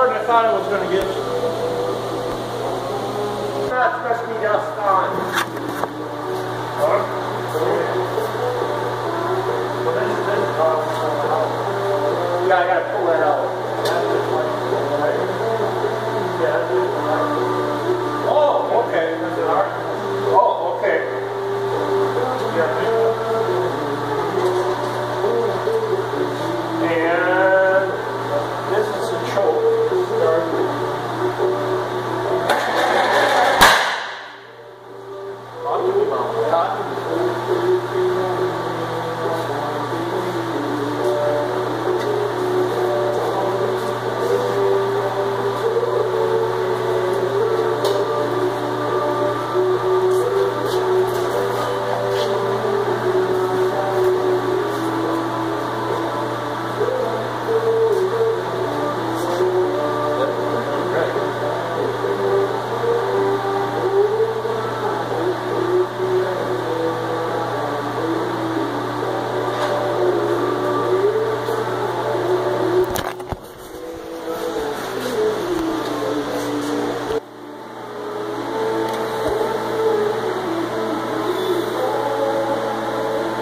than I thought I was going to get. Not trust me dust on. Yeah, I got to pull that out. Oh, okay. Oh, okay. And this is a choke.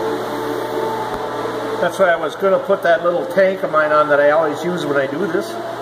That's why I was going to put that little tank of mine on that I always use when I do this.